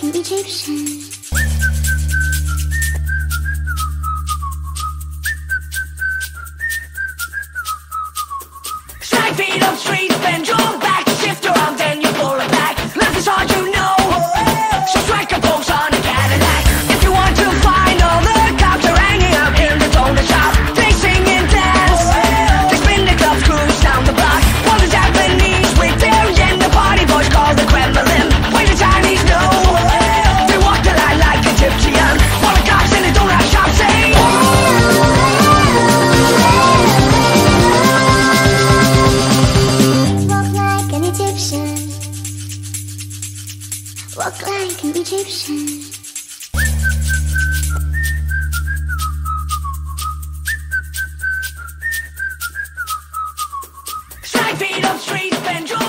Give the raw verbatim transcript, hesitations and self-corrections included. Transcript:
an Egyptian. Strike feet up streets, bend your back, shift around, then you pull it back. Life is hard, you know, so strike a pose on a Cadillac. If you want to find all the cops are hanging out in the donut shop, they sing and dance, they spin the clubs, cruise down the block, while the Japanese with their yen, the party boys call the Kremlin. When the Chinese know, they walk the line like Egyptian, while the cops in the donut shop say, walk like an Egyptian. strike feet up streets, bend your